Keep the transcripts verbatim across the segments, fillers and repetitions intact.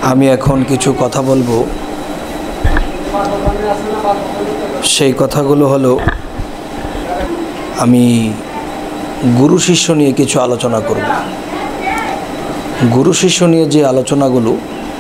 আমি এখন কিছু কথা বলবো। সেই কথাগুলো হলো, আমি গুরু শিষ্য নিয়ে কিছু আলোচনা করব। গুরু শিষ্য নিয়ে যে আলোচনাগুলো,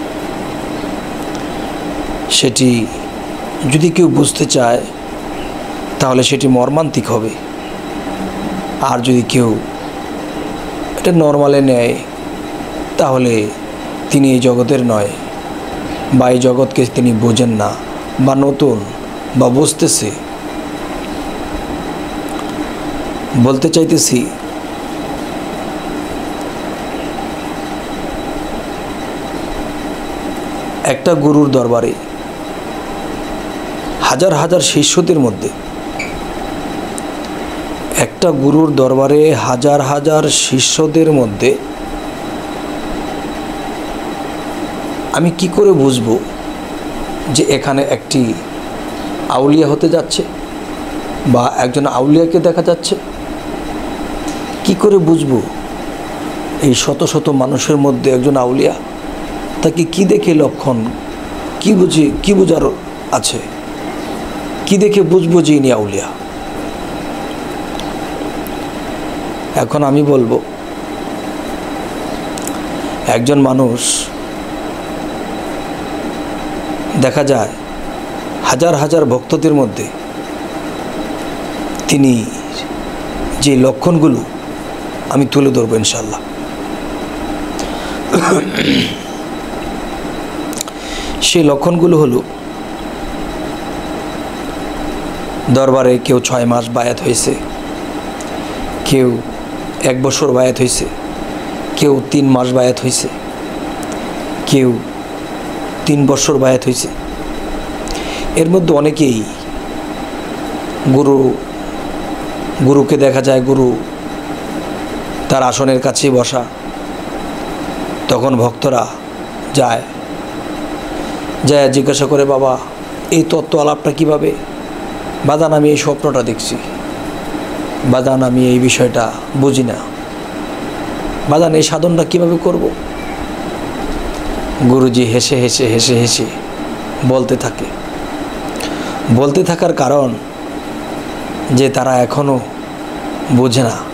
সেটি যদি কেউ বুঝতে চায় তাহলে সেটি মর্মান্তিক হবে, আর যদি কেউ এটা নর্মালে নেয় তাহলে তিনি এই জগতের নয়, বা এই জগৎকে তিনি বোঝেন না, বা নতুন, বা বুঝতেছে। বলতে চাইতেছি, একটা গুরুর দরবারে হাজার হাজার শিষ্যদের মধ্যে একটা গুরুর দরবারে হাজার হাজার শিষ্যদের মধ্যে আমি কি করে বুঝবো যে এখানে একটি আউলিয়া হতে যাচ্ছে, বা একজন আউলিয়াকে দেখা যাচ্ছে? কি করে বুঝবো এই শত শত মানুষের মধ্যে একজন আউলিয়া? তাকে কি দেখে লক্ষণ, কি বুঝি, কি বোঝার আছে? কি দেখে বুঝবো যে ইনি আউলিয়া? এখন আমি বলবো, একজন মানুষ দেখা যায় হাজার হাজার ভক্তদের মধ্যে তিনি যে লক্ষণগুলো আমি তুলে ধরবো ইনশাল্লাহ। সেই লক্ষণগুলো হলো, দরবারে কেউ ছয় মাস বায়াত হয়েছে, কেউ এক বছর বায়াত হয়েছে, কেউ তিন মাস বায়াত হয়েছে, কেউ তিন বছর বায়াত হয়েছে। এর মধ্যে অনেকেই গুরু গুরুকে দেখা যায় গুরু তার আসনের কাছে বসা। তখন ভক্তরা যায়, যায় জিজ্ঞাসা করে, বাবা এই তত্ত্ব আলাপটা কীভাবে? বাদান আমি এই স্বপ্নটা দেখছি, বাদান আমি এই বিষয়টা বুঝি না, বাদান এই সাধনটা কীভাবে করব? গুরুজি হেসে হেসে হেসে হেসে বলতে থাকে। বলতে থাকার কারণ যে তারা এখনও বোঝে না,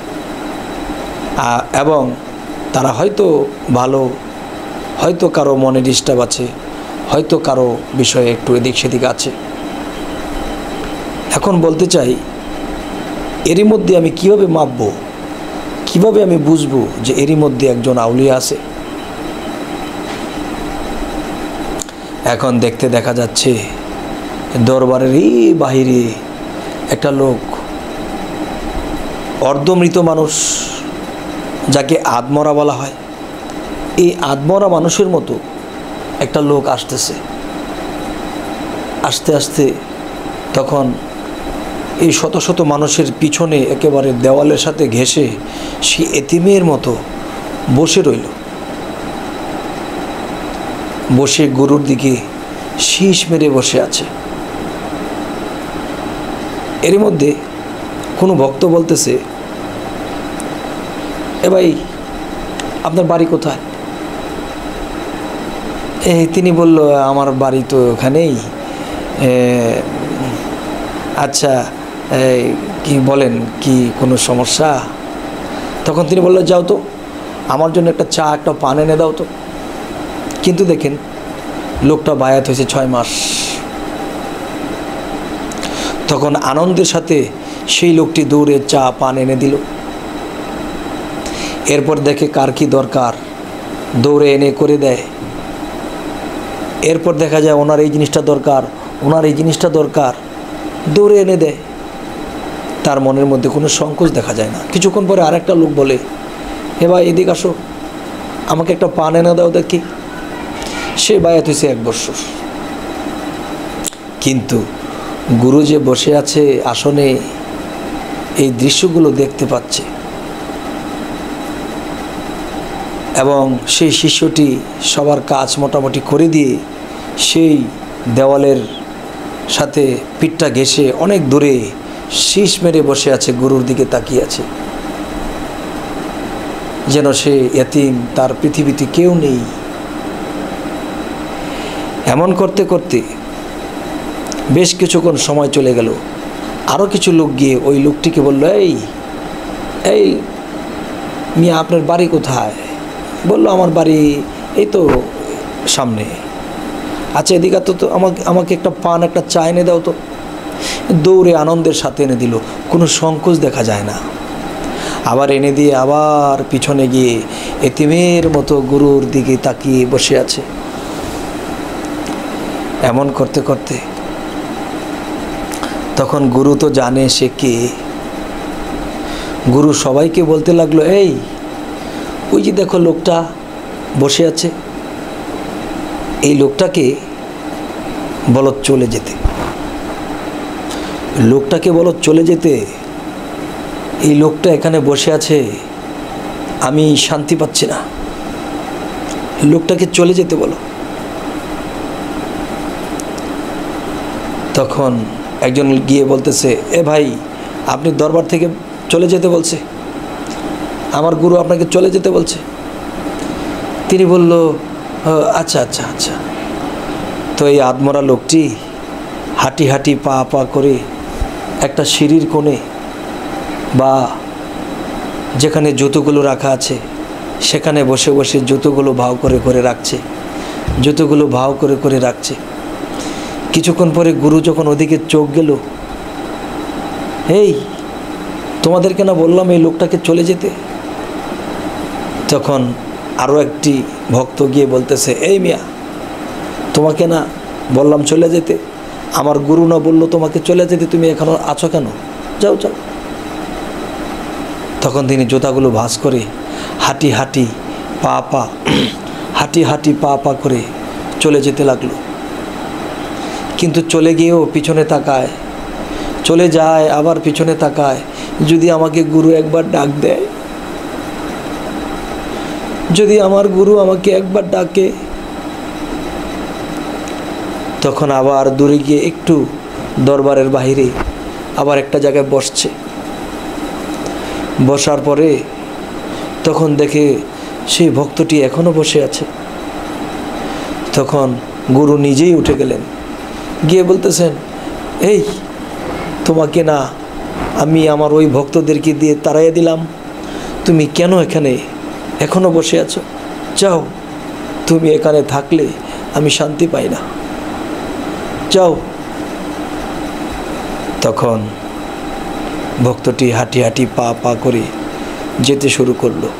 এবং তারা হয়তো ভালো, হয়তো কারো মনে ডিস্টার্ব আছে, হয়তো কারো বিষয়ে একটু এদিক সেদিক আছে। এখন বলতে চাই, এরই মধ্যে আমি কিভাবে মাপবো, কিভাবে আমি বুঝবো যে এরই মধ্যে একজন আউলিয়া আছে? এখন দেখতে দেখা যাচ্ছে দরবারেরই বাহিরে একটা লোক, অর্ধমৃত মানুষ, যাকে আদমরা বলা হয়, এই আদমরা মানুষের মতো একটা লোক আসতেছে। আস্তে আস্তে তখন এই শত শত মানুষের পিছনে একেবারে দেওয়ালের সাথে ঘেঁষে সে এতিমের মতো বসে রইল। বসে গুরুর দিকে শীষ মেরে বসে আছে। এর মধ্যে কোনো ভক্ত বলতেছে, এ ভাই আপনার বাড়ি কোথায়? এই তিনি বলল, আমার বাড়ি তো ওখানেই। আচ্ছা কি বলেন, কি কোনো সমস্যা? তখন তিনি বললেন, যাও তো আমার জন্য একটা চা, একটা পান এনে দাও তো। কিন্তু দেখেন, লোকটা বায়াত হয়েছে ছয় মাস। তখন আনন্দের সাথে সেই লোকটি দৌড়ে চা পান এনে দিল। এরপর দেখে কার কি দরকার, দৌড়ে এনে করে দেয়। এরপর দেখা যায় ওনার এই জিনিসটা দরকার, ওনার এই জিনিসটা দরকার, দৌড়ে এনে দেয়। তার মনের মধ্যে কোনো সংকোচ দেখা যায় না। কিছুক্ষণ পরে আরেকটা লোক বলে, হে ভাই এদিকে আসো, আমাকে একটা পান এনে দাও দেখি। সে বায়াত হয়েছে এক বছর। কিন্তু গুরু যে বসে আছে আসনে, এই দৃশ্যগুলো দেখতে পাচ্ছে, এবং সেই শিষ্যটি সবার কাজ মোটামুটি করে দিয়ে সেই দেওয়ালের সাথে পিঠটা ঘেঁষে অনেক দূরে শীষ মেরে বসে আছে, গুরুর দিকে তাকিয়ে আছে, যেন সে এতিম, তার পৃথিবীতে কেউ নেই। এমন করতে করতে বেশ কিছুক্ষণ সময় চলে গেল। আরও কিছু লোক গিয়ে ওই লোকটিকে বলল, এই এই মিয়া আপনার বাড়ি কোথায়? বলল, আমার বাড়ি এই তো সামনে। আচ্ছা, এদিকে তো আমাকে আমাকে একটা পান একটা চা এনে দাও তো। দৌড়ে আনন্দের সাথে এনে দিল, কোনো সংকোচ দেখা যায় না। আবার এনে দিয়ে আবার পিছনে গিয়ে এতিমের মতো গুরুর দিকে তাকিয়ে বসে আছে। এমন করতে করতে তখন গুরু তো জানে সে কে। গুরু সবাইকে বলতে লাগলো, এই ওই যে দেখো লোকটা বসে আছে, এই লোকটাকে বলো চলে যেতে, লোকটাকে বলো চলে যেতে। এই লোকটা এখানে বসে আছে, আমি শান্তি পাচ্ছি না, লোকটাকে চলে যেতে বলো। তখন একজন গিয়ে বলতেছে, এ ভাই, আপনি দরবার থেকে চলে যেতে বলছে, আমার গুরু আপনাকে চলে যেতে বলছে। তিনি বলল, আচ্ছা আচ্ছা আচ্ছা। তো এই আদমরা লোকটি হাঁটি হাঁটি পা পা করে একটা সিঁড়ির কোণে বা যেখানে জুতোগুলো রাখা আছে সেখানে বসে বসে জুতোগুলো ভাও করে করে রাখছে, জুতোগুলো ভাও করে করে রাখছে। কিছুক্ষণ পরে গুরু যখন ওদিকে চোখ গেল, এই তোমাদেরকে না বললাম এই লোকটাকে চলে যেতে? তখন আরও একটি ভক্ত গিয়ে বলতেছে, এই মিয়া, তোমাকে না বললাম চলে যেতে? আমার গুরু না বললো তোমাকে চলে যেতে, তুমি এখনো আছো কেন? যাও যাও। তখন তিনি জুতাগুলো ভাঁজ করে হাঁটি হাঁটি পা পা হাঁটি হাঁটি পা পা করে চলে যেতে লাগলো। কিন্তু চলে গিয়েও পিছনে তাকায়, চলে যায় আবার পিছনে তাকায়, যদি আমাকে গুরু একবার ডাক দেয়, যদি আমার গুরু আমাকে একবার ডাকে। তখন আবার দূরে গিয়ে একটু দরবারের বাইরে আবার একটা জায়গায় বসছে। বসার পরে তখন দেখে সেই ভক্তটি এখনো বসে আছে। তখন গুরু নিজেই উঠে গেলেন, গিয়ে বলতেছেন, এই তোমাকে না আমি আমার ওই ভক্তদেরকে দিয়ে তাড়াইয়া দিলাম, তুমি কেন এখানে এখনো বসে আছো? যাও, তুমি এখানে থাকলে আমি শান্তি পাই না, যাও। তখন ভক্তটি হাঁটি হাঁটি পা পা করে যেতে শুরু করলো।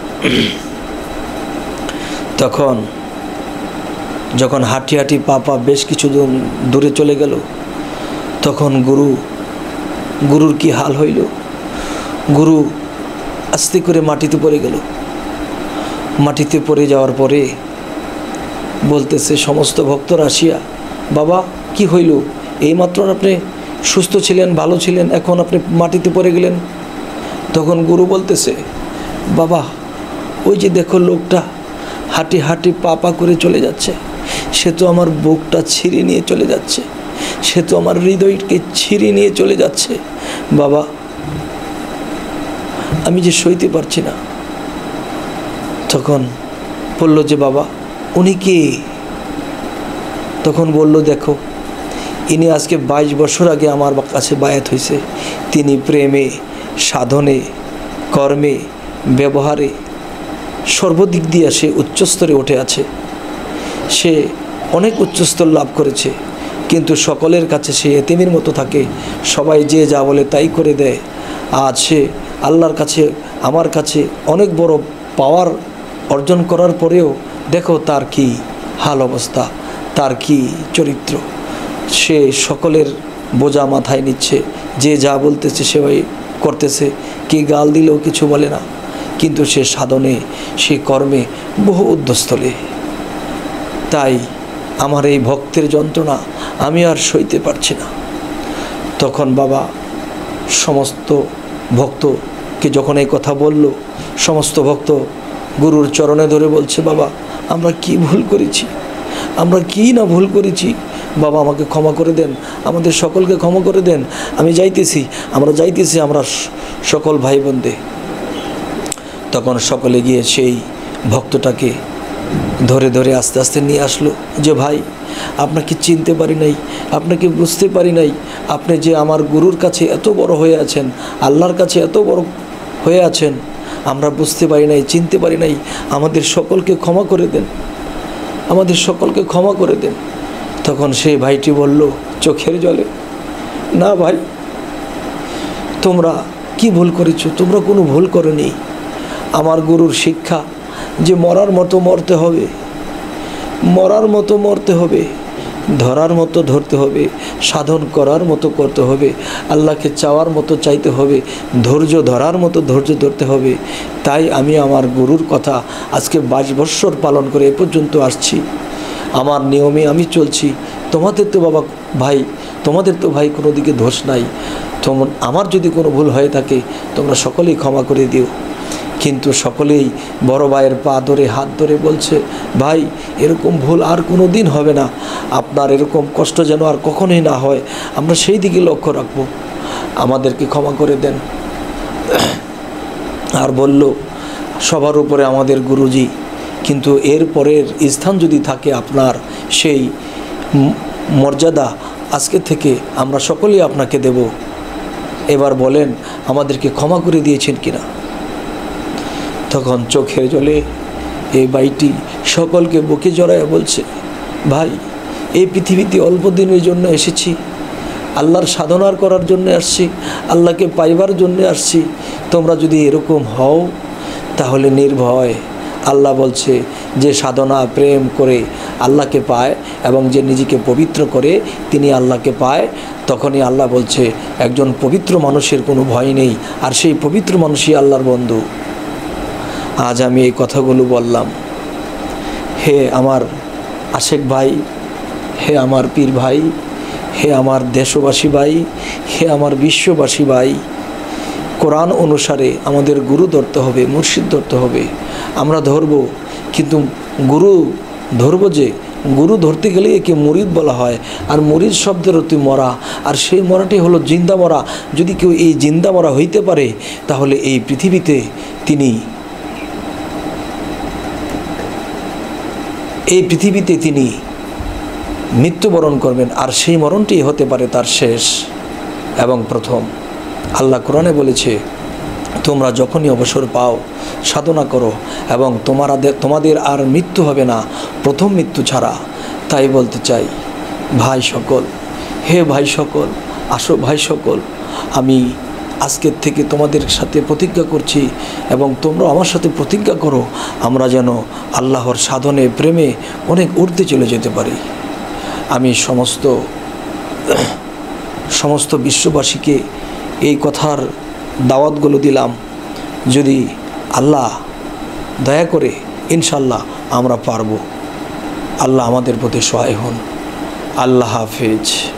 তখন যখন হাঁটি হাঁটি পা পা বেশ কিছু দূরে চলে গেল, তখন গুরু গুরুর কি হাল হইল। গুরু আস্তে করে মাটিতে পড়ে গেল। মাটিতে পড়ে যাওয়ার পরে বলতেছে সমস্ত ভক্তরা আসিয়া, বাবা কি হইল? এইমাত্র আপনি সুস্থ ছিলেন, ভালো ছিলেন, এখন আপনি মাটিতে পড়ে গেলেন। তখন গুরু বলতেছে, বাবা ওই যে দেখো লোকটা হাঁটি হাঁটি পা পা করে চলে যাচ্ছে, সে তো আমার বুকটা ছিঁড়ে নিয়ে চলে যাচ্ছে, সে তো আমার হৃদয়কে ছিঁড়ে নিয়ে চলে যাচ্ছে। বাবা আমি যে সইতে পারছি না। তখন বলল যে, বাবা উনি কে? তখন বলল, দেখো ইনি আজকে বাইশ বছর আগে আমার কাছে বায়াত হয়েছে। তিনি প্রেমে, সাধনে, কর্মে, ব্যবহারে সর্বদিক দিয়ে সে উচ্চস্তরে উঠে আছে। সে অনেক উচ্চস্তর লাভ করেছে, কিন্তু সকলের কাছে সে এতিমের মতো থাকে, সবাই যে যা বলে তাই করে দেয়। আজ সে আল্লাহর কাছে, আমার কাছে অনেক বড় পাওয়ার অর্জন করার পরেও দেখো তার কি হাল অবস্থা, তার কি চরিত্র। সে সকলের বোঝা মাথায় নিচ্ছে, যে যা বলতেছে সেভাবে করতেছে, কে গাল দিলেও কিছু বলে না, কিন্তু সে সাধনে, সে কর্মে বহু উদ্ধস্থলে। তাই আমার এই ভক্তের যন্ত্রণা আমি আর সইতে পারছি না। তখন বাবা সমস্ত ভক্তকে যখন এই কথা বলল, সমস্ত ভক্ত গুরুর চরণে ধরে বলছে, বাবা আমরা কি ভুল করেছি, আমরা কি না ভুল করেছি, বাবা আমাকে ক্ষমা করে দেন, আমাদের সকলকে ক্ষমা করে দেন, আমি যাইতেছি, আমরা যাইতেছি আমরা সকল ভাই বোনদের। তখন সকলে গিয়ে সেই ভক্তটাকে ধরে ধরে আস্তে আস্তে নিয়ে আসলো যে ভাই আপনাকে চিনতে পারি নাই, আপনাকে বুঝতে পারি নাই, আপনি যে আমার গুরুর কাছে এত বড় হয়ে আছেন, আল্লাহর কাছে এত বড় হয়ে আছেন, আমরা বুঝতে পারি নাই, চিনতে পারি নাই, আমাদের সকলকে ক্ষমা করে দেন, আমাদের সকলকে ক্ষমা করে দেন। তখন সেই ভাইটি বলল চোখের জলে, না ভাই, তোমরা কি ভুল করেছো? তোমরা কোনো ভুল করোনি। আমার গুরুর শিক্ষা যে মরার মতো মরতে হবে, মরার মতো মরতে হবে, ধরার মতো ধরতে হবে, সাধন করার মতো করতে হবে, আল্লাহকে চাওয়ার মতো চাইতে হবে, ধৈর্য ধরার মতো ধৈর্য ধরতে হবে। তাই আমি আমার গুরুর কথা আজকে বাইশ বৎসর পালন করে এ পর্যন্ত আসছি, আমার নিয়মে আমি চলছি। তোমাদের তো বাবা ভাই, তোমাদের তো ভাই কোনো দিকে দোষ নাই, তোম আমার যদি কোনো ভুল হয়ে থাকে তোমরা সকলেই ক্ষমা করে দিও। কিন্তু সকলেই বড় ভাইয়ের পা ধরে হাত ধরে বলছে, ভাই এরকম ভুল আর কোনো দিন হবে না, আপনার এরকম কষ্ট যেন আর কখনোই না হয়, আমরা সেই দিকে লক্ষ্য রাখবো, আমাদেরকে ক্ষমা করে দেন। আর বলল সবার উপরে আমাদের গুরুজি, কিন্তু এর পরের স্থান যদি থাকে আপনার, সেই মর্যাদা আজকে থেকে আমরা সকলেই আপনাকে দেব। এবার বলেন আমাদেরকে ক্ষমা করে দিয়েছেন কিনা? তখন চোখের জলে এই ভাইটি সকলকে বুকে জড়ায় বলছে, ভাই এই পৃথিবীতে অল্প দিনের জন্য এসেছি, আল্লাহর সাধনার করার জন্য আসছি, আল্লাহকে পাইবার জন্য আসছি, তোমরা যদি এরকম হও তাহলে নির্ভয়, আল্লাহ বলছে যে সাধনা প্রেম করে আল্লাহকে পায় এবং যে নিজেকে পবিত্র করে তিনি আল্লাহকে পায়, তখনই আল্লাহ বলছে একজন পবিত্র মানুষের কোনো ভয় নেই, আর সেই পবিত্র মানুষই আল্লাহর বন্ধু। আজ আমি এই কথাগুলো বললাম। হে আমার আশেক ভাই, হে আমার পীর ভাই, হে আমার দেশবাসী ভাই, হে আমার বিশ্ববাসী ভাই, কোরআন অনুসারে আমাদের গুরু ধরতে হবে, মুর্শিদ ধরতে হবে। আমরা ধরব, কিন্তু গুরু ধরব যে গুরু ধরতে গেলে একে মুরিদ বলা হয়, আর মুরিদ শব্দের অর্থ মরা, আর সেই মরাটি হলো জিন্দা মরা। যদি কেউ এই জিন্দা মরা হইতে পারে তাহলে এই পৃথিবীতে তিনি এই পৃথিবীতে তিনি মৃত্যুবরণ করবেন, আর সেই মরণটি হতে পারে তার শেষ এবং প্রথম। আল্লাহ কোরআনে বলেছে তোমরা যখনই অবসর পাও সাধনা করো এবং তোমারা তোমাদের আর মৃত্যু হবে না প্রথম মৃত্যু ছাড়া। তাই বলতে চাই ভাই সকল, হে ভাই সকল, আসো ভাই সকল, আমি আজকের থেকে তোমাদের সাথে প্রতিজ্ঞা করছি এবং তোমরা আমার সাথে প্রতিজ্ঞা করো, আমরা যেন আল্লাহর সাধনে প্রেমে অনেক ঊর্ধ্বে চলে যেতে পারি। আমি সমস্ত সমস্ত বিশ্ববাসীকে এই কথার দাওয়াতগুলো দিলাম, যদি আল্লাহ দয়া করে ইনশাল্লাহ আমরা পারব। আল্লাহ আমাদের প্রতি সহায় হন। আল্লাহ হাফেজ।